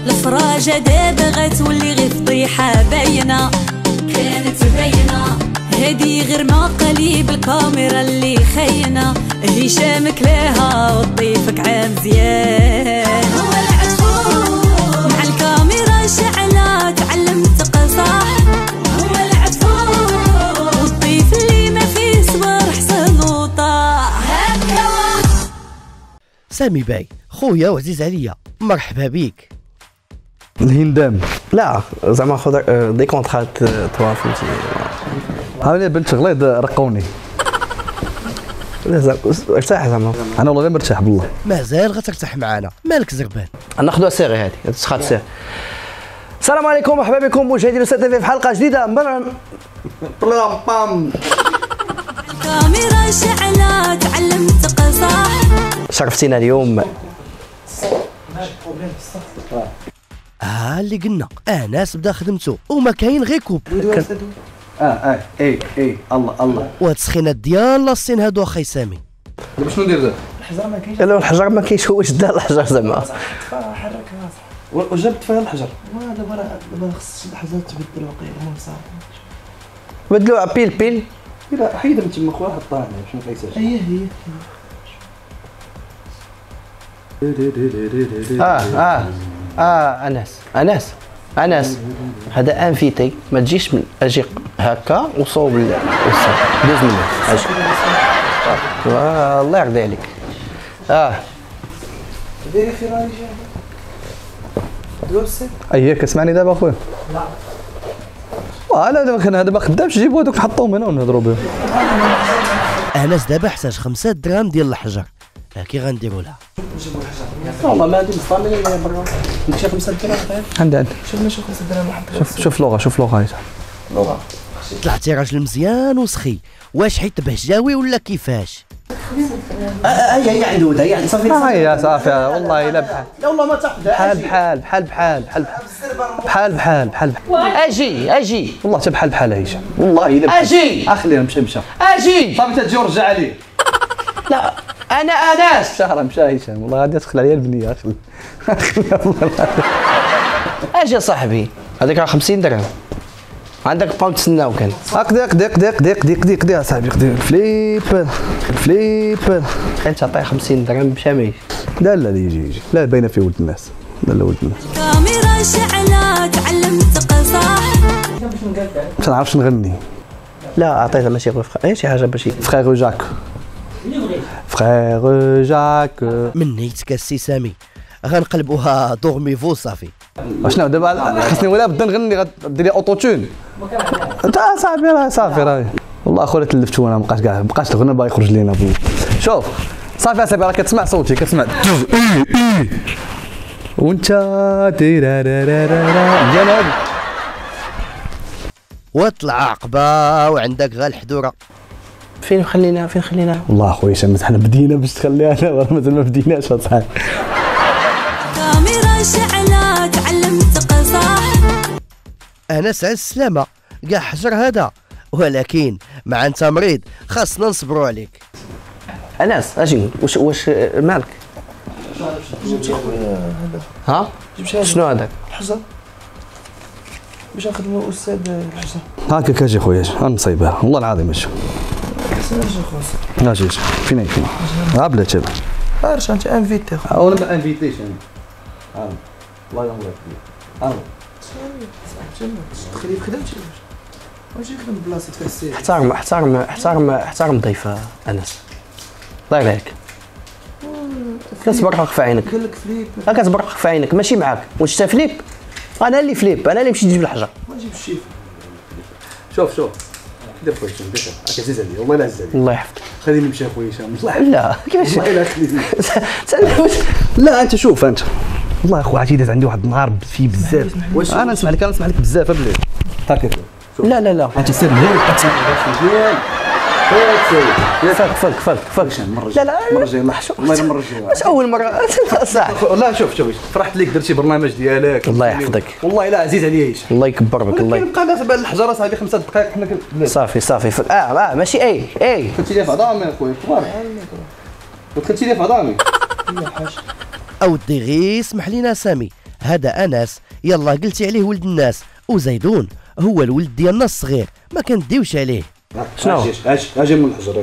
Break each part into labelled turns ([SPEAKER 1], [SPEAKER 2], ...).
[SPEAKER 1] الفراجة دابا غتولي غير فضيحة باينة، كانت باينة هادي غير مقاليب الكاميرا اللي خاينة. هشام كلاها وضيفك عام مزيان، هو العدفور مع الكاميرا شعلة تعلمت قصاح، هو العدفور والضيف اللي ما فيه صبر حسن وطاح. هكا
[SPEAKER 2] سامي باي خويا وعزيز عليا، مرحبا بيك.
[SPEAKER 3] الهندام
[SPEAKER 4] لا زعما خذ دي كونطرات توا فهمتي.
[SPEAKER 3] هاولي بنت غليظ رقوني.
[SPEAKER 4] ارتاح زعما.
[SPEAKER 3] انا والله غير مرتاح بالله.
[SPEAKER 2] مازال غترتاح معانا، مالك زربان؟
[SPEAKER 4] ناخذوها سيري هذه تسخات سيري. السلام عليكم ومرحبا بكم مشاهدي لوسات تيفي في حلقه جديده من بام.
[SPEAKER 1] الكاميرا شعلة تعلمت قصاح.
[SPEAKER 4] شرفتينا اليوم.
[SPEAKER 2] اللي قلنا ناس بدا خدمته وما كاين غير كوب.
[SPEAKER 3] اي الله
[SPEAKER 2] وهاد ديال لاصين هادو اخي سامي.
[SPEAKER 3] دابا شنو ندير دابا؟
[SPEAKER 4] الحجر ما كاينش. لا الحجر ما كاينش، هو شد الحجر زعما.
[SPEAKER 3] حركها وجبت فيها الحجر. دابا خص الحجر تبدل وقيله مو صافي.
[SPEAKER 4] بدلوها بيل.
[SPEAKER 3] لا حيد من تما خويا حطها هنا باش ما كيسالش. هي
[SPEAKER 4] انس هذا انفيتي ما تجيش من اجي هكا وصوب الوسط دوز منه اجي. الله يرضي عليك.
[SPEAKER 3] ديري في راني جا دوز اييه كتسمعني دابا اخويا؟ لا دابا كان هذا ما خدامش، جيبوا هذوك حطوهم هنا ونهضروا بهم.
[SPEAKER 2] انس دابا احتاج 5 دراهم ديال الحجر، كي غنديروا لها؟
[SPEAKER 3] نجيبوا الحجر والله ما عندي مصامي ولا برا. انت شايف 5 دراهم؟ عندي شوف 5 دراهم. شوف لغه لغه
[SPEAKER 2] طلع تيراجل مزيان وسخي، واش حيت بهجاوي ولا كيفاش؟
[SPEAKER 4] هي عنده هي صافي.
[SPEAKER 3] هي صافي والله الا بحال.
[SPEAKER 4] لا والله ما تاخذ
[SPEAKER 3] بحال
[SPEAKER 4] اجي
[SPEAKER 3] والله حتى بحال هشام والله الا
[SPEAKER 4] اجي
[SPEAKER 3] اخليها مشى
[SPEAKER 4] اجي
[SPEAKER 3] صافي تجي ورجع عليه.
[SPEAKER 4] لا انا انس
[SPEAKER 3] شهر مشى هشام والله غادي تدخل عليا البنيه خليها والله.
[SPEAKER 4] اجي صاحبي هذيك راه 50 درهم عندك باو تسناو كان.
[SPEAKER 3] قدي اصاحبي قدي فليب
[SPEAKER 4] كان تعطيه 50 درهم بشامي.
[SPEAKER 3] لا يجي لا باينه في ولد الناس. لا ولد الناس.
[SPEAKER 1] الكاميرا شعلة تعلمت قصاح.
[SPEAKER 3] ما نعرفش نغني.
[SPEAKER 4] لا عطيته ماشي غير شي حاجه باش
[SPEAKER 3] فخيغ جاك
[SPEAKER 2] من نيتك السي سامي غنقلبوها دورميفو صافي.
[SPEAKER 3] شنو دابا خاصني ولا بدا نغني غدير لي اوتو تون؟ انت صاحبي راه صافي راهي والله اخويا تلفت وانا مابقاش الغنى باغي يخرج لينا بو. شوف صافي اصاحبي راه كتسمع صوتي كتسمع وانت مزيان هادي
[SPEAKER 2] وطلع عقبه وعندك غير الحدوره.
[SPEAKER 4] فين خلينا
[SPEAKER 3] والله اخويا هشام حنا بدينا باش تخليها انا مازال ما بديناش اصاحبي.
[SPEAKER 1] الكاميرا شعلة تعلمت قصاح.
[SPEAKER 2] انس على السلامه، كاع حجر هذا ولكن مع انت مريض خاصنا نصبروا عليك.
[SPEAKER 4] انس اجي واش مالك؟ ها شنو هذاك؟
[SPEAKER 5] الحجر باش نخدموا استاذ الحجر.
[SPEAKER 3] هاكا اجي خويا انا نصيبها والله العظيم اجي. اجي فين بلا تشاب.
[SPEAKER 5] عارف انت انفيتي
[SPEAKER 3] انا ما انفيتيش انا. الله يهلاك انا
[SPEAKER 5] تخليه في خدمتي واش يخدم بلاصه فيها السير.
[SPEAKER 4] احترم ضيف انس الله يرضيك. كتبرق في عينك.
[SPEAKER 5] قال لك فليب
[SPEAKER 4] كتبرق في عينك ماشي معاك. واش انت فليب؟ انا اللي فليب، انا اللي مشيت نجيب الحجر.
[SPEAKER 5] ما جيب الشيف.
[SPEAKER 3] شوف دير خويا هشام دير هاك عزيز عليا والله لا عزيز عليا.
[SPEAKER 4] الله يحفظك.
[SPEAKER 3] خليني نمشي اخويا هشام الله.
[SPEAKER 4] لا كيفاش
[SPEAKER 3] والله لا خليني. لا انت شوف انت والله اخويا عرفتي داز عندي واحد النهار فيه بزاف. انا نسمع لك بزاف بلي هاكا.
[SPEAKER 4] لا
[SPEAKER 3] انت سير هيك مزيان
[SPEAKER 4] فك لا
[SPEAKER 3] المره الجايه والله المره الجايه
[SPEAKER 4] بس اول مره صح.
[SPEAKER 3] لا شوف فرحت ليك درتي برنامج ديالك
[SPEAKER 4] الله يحفظك
[SPEAKER 3] والله لا عزيز عليا هشام
[SPEAKER 4] الله يكبر بك الله
[SPEAKER 3] يبقى ناس بالحجره صاحبي 5 دقائق حنا
[SPEAKER 4] صافي ماشي اي
[SPEAKER 3] كنتي لي في عظامي اخويا تبارك كنتي لي في عظامي.
[SPEAKER 2] اودي غير اسمح لينا سامي هذا انس يلا قلتي عليه ولد الناس، وزيدون هو الولد ديالنا الصغير ما كنديوش عليه.
[SPEAKER 3] شنو؟
[SPEAKER 5] اجي من الحجر.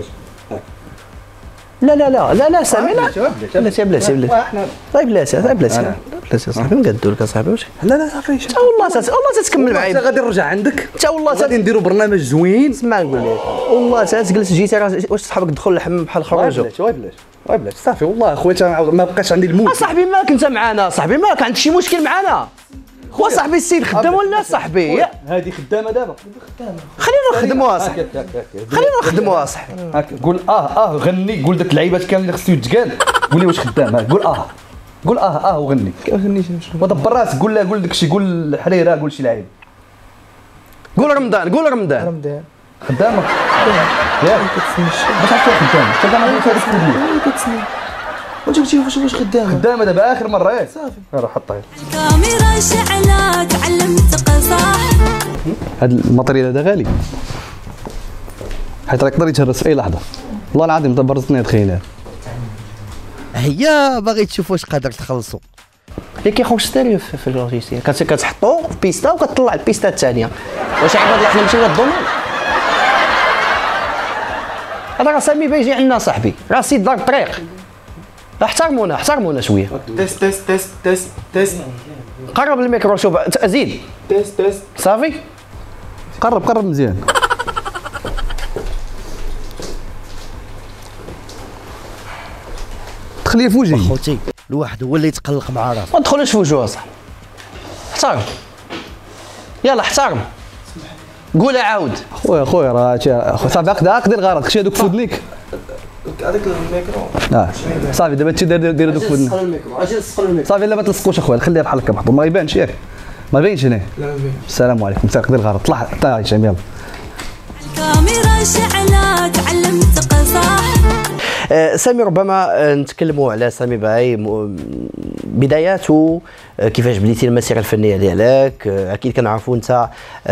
[SPEAKER 4] لا لا لا لا لا سامي لا بلاتي بلاتي طيب بلاتي بلاتي صاحبي نقادو لك اصاحبي واش
[SPEAKER 3] لا لا صافي
[SPEAKER 4] انت والله تتكمل معايا
[SPEAKER 3] غادي نرجع عندك
[SPEAKER 4] انت والله
[SPEAKER 3] غادي نديروا برنامج زوين.
[SPEAKER 4] اسمع نقول لك والله تجلس جيتي واش صحابك دخلوا الحمام بحال خرجوا
[SPEAKER 3] بلاش صافي والله اخويا ما بقاش عندي المود.
[SPEAKER 4] صاحبي مالك انت معانا صاحبي مالك عندك شي مشكل معانا خو صاحبي السيد خدام ولا صاحبي
[SPEAKER 3] هذه خدامه دابا
[SPEAKER 4] خلينا نخدموها صاحبي خلينا نخدموها صاحبي
[SPEAKER 3] هاك قول غني قول داك اللعيبات كامل اللي خصو يتقال قول لي واش خدام قول وغني
[SPEAKER 5] غنيش
[SPEAKER 3] ودبر راسك قول داك الشيء قول حريره قول شي لعيب
[SPEAKER 4] قول رمضان
[SPEAKER 3] خدامه ياك باش عرفتي خدامه انت كان عندك هذيك التدليل
[SPEAKER 5] كتسني وجبتي واش
[SPEAKER 3] خدامه دابا اخر مره ياك
[SPEAKER 5] صافي
[SPEAKER 3] روح حطها
[SPEAKER 1] الكاميرا شعلات تعلمت قصاح.
[SPEAKER 3] هذا الماتريال هذا غالي حيت راه يقدر يتهرس في اي لحظه والله العظيم برزتني تخيلها.
[SPEAKER 2] هيا باغي تشوف واش قادر تخلصوا.
[SPEAKER 4] اللي كيخرج ستيريو في اللوجيستيك كتحطو في بيستا وكتطلع البيستا الثانيه واش عيب هاد احنا نمشيو للدومين هذا راه سامي بايجي عندنا صاحبي راه سيد دار الطريق احترمونا شويه.
[SPEAKER 5] تيست
[SPEAKER 4] قرب الميكرو شوف زيد
[SPEAKER 5] تيست
[SPEAKER 4] صافي
[SPEAKER 3] قرب مزيان. تخليه في وجهي
[SPEAKER 2] خوتي الواحد هو اللي يتقلق مع راسو.
[SPEAKER 4] ما تدخلوش في وجهه صاحبي احترم يلا احترم قولها عاود
[SPEAKER 3] خويا راه صافي اقدر الغرض خشي هذوك في ودنيك
[SPEAKER 5] هذاك الميكرو
[SPEAKER 3] صافي دابا انت دير هذوك في ودنيك
[SPEAKER 5] اجي نسقل الميكرو
[SPEAKER 3] صافي لا ما تلصقوش اخويا خليها بحال هكا محطوط ما يبانش ياك ما يبينش هنا.
[SPEAKER 5] لا ما بينش.
[SPEAKER 3] السلام عليكم ساق دير الغرض طلع حتى هشام يلا.
[SPEAKER 1] الكاميرا شعلات تعلمت قصاح.
[SPEAKER 4] سامي ربما نتكلموا على سامي باي بداياته كيفاش بديتي المسيره الفنيه ديالك. اكيد كنعرفوا انت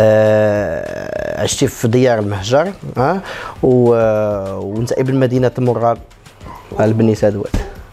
[SPEAKER 4] عشتي في ديار المهجر وانت ابن مدينه المراد البني سادوات.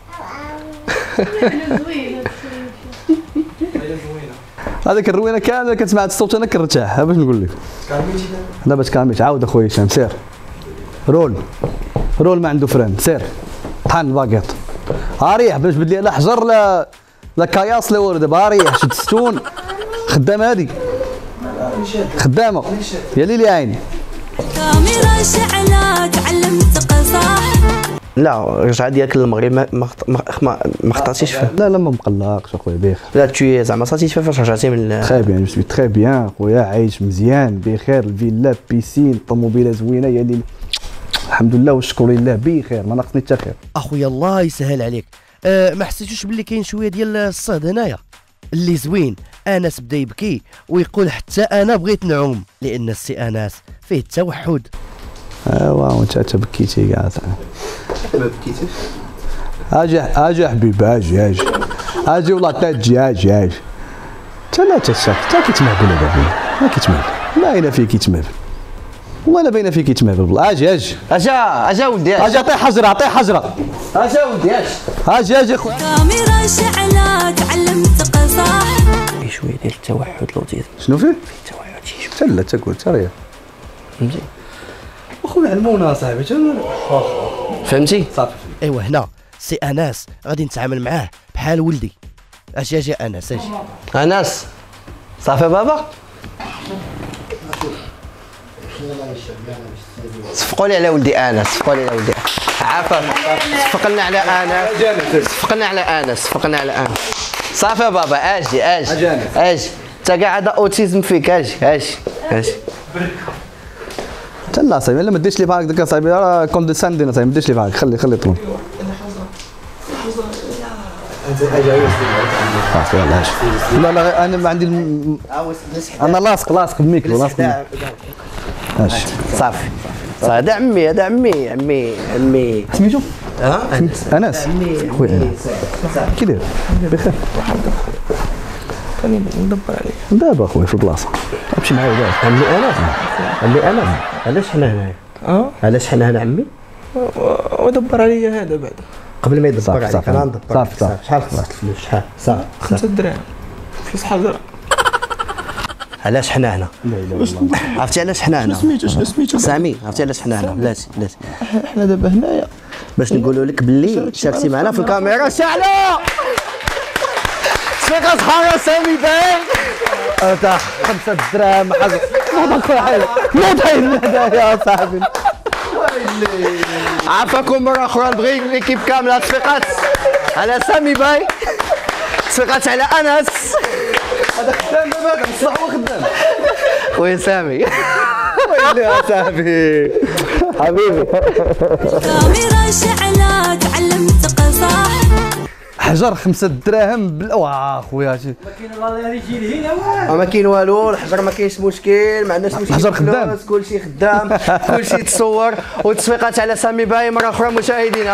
[SPEAKER 3] هذيك الروينه كامله كتسمع الصوت انا كنرتاح باش نقول لك.
[SPEAKER 5] كاميتي
[SPEAKER 3] دابا تكاميش عاود اخويا هشام سير رول ما عنده فران سير طحن الباكيط ريح باش بدلي لا حجر لا كياس لا والو دابا ريح شد ستون خدامه هذه خدامه يا ليلي عيني.
[SPEAKER 1] الكاميرا شعلات تعلمت قصاح.
[SPEAKER 4] لا رجع ديالك للمغرب ما خطاتيش فيه.
[SPEAKER 3] لا ما مقلقش اخويا بخير.
[SPEAKER 4] لا تشوي زعما ساتيسفي فاش رجعتي من
[SPEAKER 3] تري بيان جو سوي تري بيان خويا عايش مزيان بخير الفيلا بيسين طوموبيله زوينه يا ليلي الحمد لله والشكر لله بخير ما ناقصني حتى خير.
[SPEAKER 2] اخويا الله يسهل عليك. ما حسيتوش باللي كاين شويه ديال الصهد هنايا اللي زوين. انس بدا يبكي ويقول حتى انا بغيت نعوم لان السي انس فيه التوحد.
[SPEAKER 3] وانت تبكيتي كاع
[SPEAKER 5] ما بكيتيش
[SPEAKER 3] اجي حبيبي اجي والله تجي اجي انت لا تشك انت كيتمهبل هذا ما كيتمهبل لا الا فيك يتمهبل والله لا باينه فيك يتمهبل والله اجي
[SPEAKER 4] اجا ولدي
[SPEAKER 3] اجي عطيه حجره
[SPEAKER 4] اجا ولدي
[SPEAKER 3] اجي خويا.
[SPEAKER 1] الكاميرا شعلات تعلمت قصاح.
[SPEAKER 4] شويه ديال التوحد لوتيزم
[SPEAKER 3] شنو فيه؟
[SPEAKER 4] التوحد شي شويه
[SPEAKER 3] حتى لا تقول حتى ريح
[SPEAKER 4] فهمتي
[SPEAKER 3] اخويا علمونا صاحبي
[SPEAKER 4] فهمتي
[SPEAKER 3] صافي.
[SPEAKER 2] ايوا هنا سي انس غادي نتعامل معاه بحال ولدي. اجي انس اجي.
[SPEAKER 4] انس صافي بابا صفقوا لي على ولدي انس عافاك صفقنا على انس صافي بابا اجي انت كاع هذا اوتيزم فيك اجي
[SPEAKER 3] حتى لا صاحبي الا ما ديرش لي بحال هكاك صاحبي راه كونديساندين صاحبي ما ديرش لي بحال خلي طول صافي يلاه لا انا ما عندي انا لاصق بالميكرو لاصق
[SPEAKER 4] صافي هذا عمي
[SPEAKER 3] سميتو
[SPEAKER 4] انس
[SPEAKER 3] خويا كي داير بخير
[SPEAKER 5] ندبر عليك
[SPEAKER 3] دابا اخويا في البلاصه امشي معايا دابا
[SPEAKER 4] عمي انس علاش حنا هنايا علاش حنا هنا عمي
[SPEAKER 5] ودبر عليا هذا بعد
[SPEAKER 4] قبل ما يدبر عليك انا ندبر
[SPEAKER 3] صافي
[SPEAKER 4] شحال خسرت الفلوس شحال
[SPEAKER 5] 5 دراهم شحال دار
[SPEAKER 4] علاش حنا هنا؟ عرفتي علاش حنا هنا؟
[SPEAKER 5] شنو سميتو
[SPEAKER 4] سامي عرفتي علاش حنا هنا؟ بلاتي
[SPEAKER 5] حنا دابا هنايا
[SPEAKER 4] باش نقولوا لك باللي شاركتي معنا في الكاميرا شاعله تصفيقه صحاره سامي باين
[SPEAKER 3] تاع 5 دراهم حاجه نوض كل حاجه نوض هنايا صاحبي.
[SPEAKER 4] عافاكم مره اخرى نبغي ليكيب كامله تصفيقات على سامي باي، تصفيقات على انس.
[SPEAKER 3] هذا خدام دابا هذا بصح هو خدام
[SPEAKER 4] خويا سامي ويلي يا صاحبي حبيبي.
[SPEAKER 1] كاميرا شعلة تعلمت قصاح
[SPEAKER 3] حجر 5 دراهم واه خويا شي
[SPEAKER 4] ما كاين والو، الحجر ما كاينش مشكل، ما عندناش مشكل.
[SPEAKER 3] الحجر خدام.
[SPEAKER 4] كلشي خدام، كلشي تصور. وتصفيقات على سامي باي مره اخرى مشاهدينا.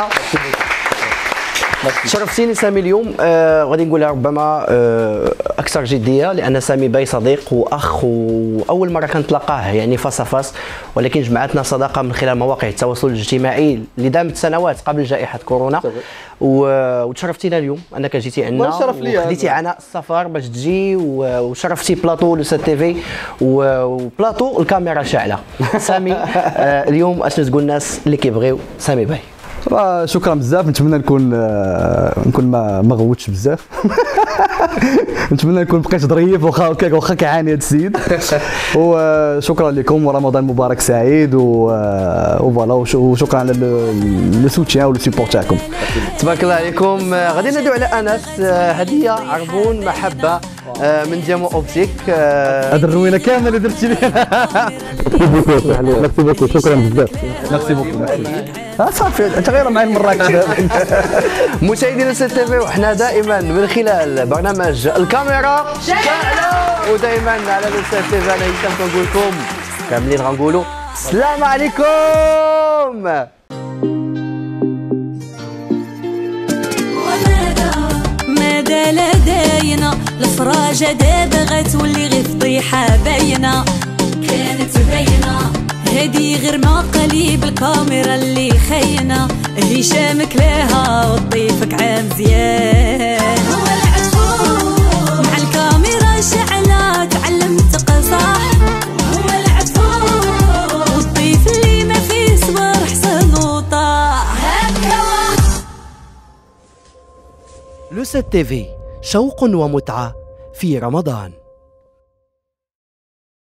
[SPEAKER 4] شرفتيني سامي اليوم. غادي نقولها ربما اكثر جديه، لان سامي باي صديق واخ، واول مره كنتلاقاه يعني فاس فاس، ولكن جمعتنا صداقه من خلال مواقع التواصل الاجتماعي اللي دامت سنوات قبل جائحه كورونا. وتشرفتينا اليوم انك جيتي عندنا
[SPEAKER 3] والشرف ليا.
[SPEAKER 4] وخديتي عنا السفر باش تجي، وشرفتي بلاطو لو سات تي في وبلاطو الكاميرا شاعله. سامي اليوم اشنو تقول الناس اللي كيبغيو سامي باي؟
[SPEAKER 3] شكرا بزاف. نتمنى نكون ما غوتش بزاف. نتمنى نكون بقيت ظريف واخا كيعاني هذا السيد. وشكرا لكم ورمضان مبارك سعيد وفوالا. وشكرا على لو سوتيان ولو سيبور تاعكم.
[SPEAKER 4] تبارك الله عليكم. غادي ندوي على انس. هديه عربون محبه من ديامو اوبتيك.
[SPEAKER 3] هذه الروينه كامله اللي درتي لي. ميرسي بوكو. شكرا بزاف. ميرسي بوكو. صافي انت غير معايا المره.
[SPEAKER 4] مشاهدينا سي تي في، وحنا دائما من خلال برنامج الكاميرا شعلة، ودائما على سي تي في انا هشام كنقول لكم كاملين غنقولوا السلام عليكم.
[SPEAKER 1] ماذا لدينا الفراجة دابا غتولي غير فضيحة باينة، كانت باينة هادي غير مقاليب الكاميرا اللي خاينة. هشام كلاها وطيفك عام مزيان، هو العفو مع الكاميرا شعلة تعلمت قصاح، هو العفو والطيف اللي ما فيه صبر حسن وطاح.
[SPEAKER 2] لو سات تي في، شوق ومتعة في رمضان.